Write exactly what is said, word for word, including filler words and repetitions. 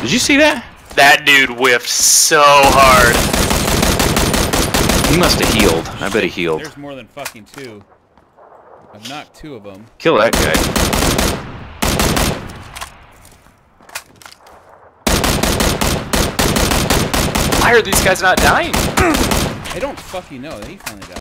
Did you see that? That dude whiffed so hard. He must have healed. I bet he healed. There's more than fucking two. I've knocked two of them. Kill that guy. Why are these guys not dying? I don't fucking know. He finally died.